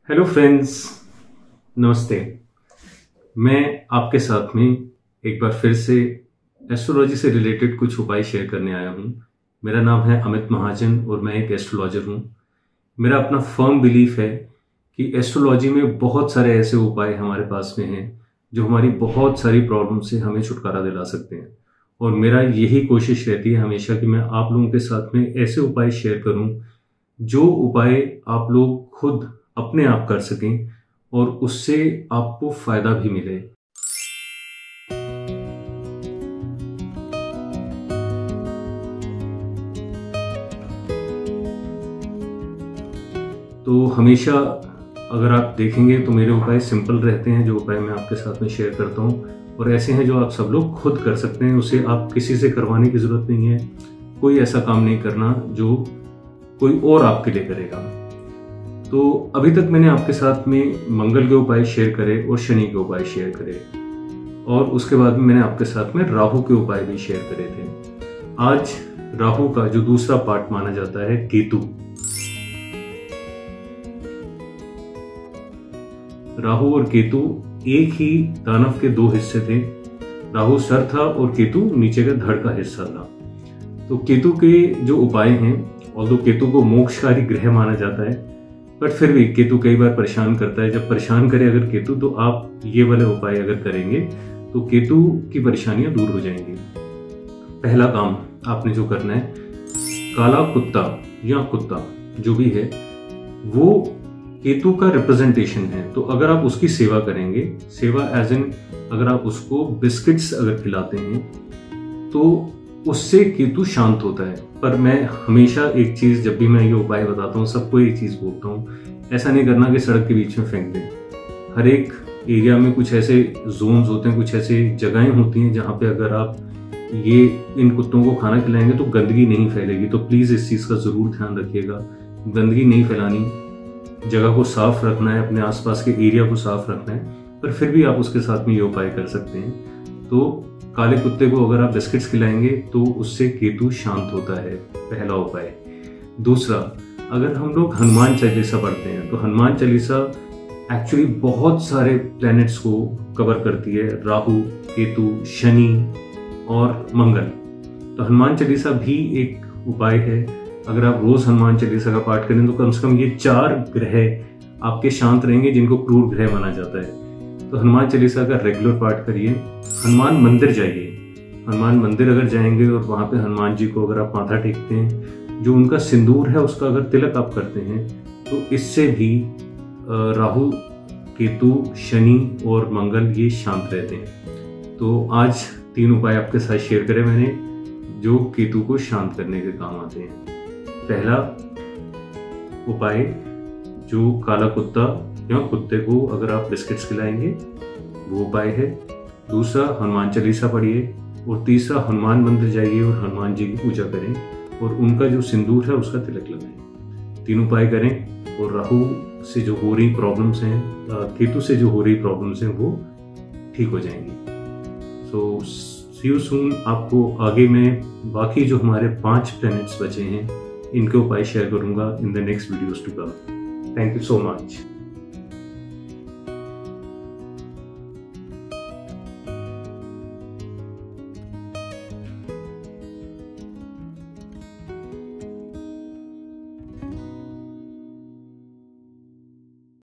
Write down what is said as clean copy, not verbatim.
Hello friends, नमस्ते। मैं आपके साथ में एक बार फिर से एस्ट्रोलॉजी से रिलेटेड कुछ उपाय शेयर करने आया हूँ। मेरा नाम है अमित महाजन और मैं एक एस्ट्रोलॉजर हूँ। मेरा अपना फर्म बिलीफ है कि एस्ट्रोलॉजी में बहुत सारे ऐसे उपाय हमारे पास में हैं जो हमारी बहुत सारी प्रॉब्लम से हमें छुटकारा दिला सकते हैं। और मेरा यही कोशिश रहती है हमेशा कि मैं आप लोगों के साथ में ऐसे उपाय शेयर करूँ जो उपाय आप लोग खुद अपने आप कर सकें और उससे आपको फायदा भी मिले। तो हमेशा अगर आप देखेंगे तो मेरे उपाय सिंपल रहते हैं, जो उपाय मैं आपके साथ में शेयर करता हूँ, और ऐसे हैं जो आप सब लोग खुद कर सकते हैं। उसे आप किसी से करवाने की जरूरत नहीं है। कोई ऐसा काम नहीं करना जो कोई और आपके लिए करेगा। तो अभी तक मैंने आपके साथ में मंगल के उपाय शेयर करे और शनि के उपाय शेयर करे, और उसके बाद में मैंने आपके साथ में राहु के उपाय भी शेयर करे थे। आज राहु का जो दूसरा पार्ट माना जाता है केतु। राहु और केतु एक ही दानव के दो हिस्से थे। राहु सर था और केतु नीचे का धड़ का हिस्सा था। तो केतु के जो उपाय हैं, और केतु को मोक्षकारी ग्रह माना जाता है, बट फिर भी केतु कई बार परेशान करता है। जब परेशान करे अगर केतु, तो आप ये वाले उपाय अगर करेंगे तो केतु की परेशानियां दूर हो जाएंगी। पहला काम आपने जो करना है, काला कुत्ता या कुत्ता जो भी है वो केतु का रिप्रेजेंटेशन है। तो अगर आप उसकी सेवा करेंगे, सेवा एज इन अगर आप उसको बिस्किट्स अगर खिलाते हैं तो उससे केतु शांत होता है। पर मैं हमेशा एक चीज, जब भी मैं ये उपाय बताता हूँ, सबको एक चीज बोलता हूँ, ऐसा नहीं करना कि सड़क के बीच में फेंक दें। हर एक एरिया में कुछ ऐसे जोन्स होते हैं, कुछ ऐसे जगहें होती हैं जहाँ पे अगर आप ये इन कुत्तों को खाना खिलाएंगे तो गंदगी नहीं फैलेगी। तो प्लीज इस चीज का जरूर ध्यान रखिएगा। गंदगी नहीं फैलानी, जगह को साफ रखना है, अपने आसपास के एरिया को साफ रखना है। पर फिर भी आप उसके साथ में ये उपाय कर सकते हैं। तो काले कुत्ते को अगर आप बिस्किट्स खिलाएंगे तो उससे केतु शांत होता है, पहला उपाय। दूसरा, अगर हम लोग हनुमान चालीसा पढ़ते हैं तो हनुमान चालीसा एक्चुअली बहुत सारे प्लैनेट्स को कवर करती है, राहु, केतु, शनि और मंगल। तो हनुमान चालीसा भी एक उपाय है। अगर आप रोज हनुमान चालीसा का पाठ करें तो कम से कम ये 4 ग्रह आपके शांत रहेंगे जिनको क्रूर ग्रह माना जाता है। तो हनुमान चालीसा का रेगुलर पाठ करिए। हनुमान मंदिर जाइए। हनुमान मंदिर अगर जाएंगे और वहाँ पे हनुमान जी को अगर आप माथा टेकते हैं, जो उनका सिंदूर है उसका अगर तिलक आप करते हैं, तो इससे भी राहु, केतु, शनि और मंगल ये शांत रहते हैं। तो आज 3 उपाय आपके साथ शेयर करे मैंने जो केतु को शांत करने के काम आते हैं। पहला उपाय, जो काला कुत्ता या कुत्ते को अगर आप बिस्किट्स खिलाएंगे वो उपाय है। दूसरा, हनुमान चालीसा पढ़िए। और तीसरा, हनुमान मंदिर जाइए और हनुमान जी की पूजा करें और उनका जो सिंदूर है उसका तिलक लगाएं। 3 उपाय करें और राहु से जो हो रही प्रॉब्लम्स हैं, केतु से जो हो रही प्रॉब्लम्स हैं, वो ठीक हो जाएंगी। So see you soon. आपको आगे मैं बाकी जो हमारे 5 प्लैनेट्स बचे हैं इनके उपाय शेयर करूंगा in the next videos to come. Thank you so much.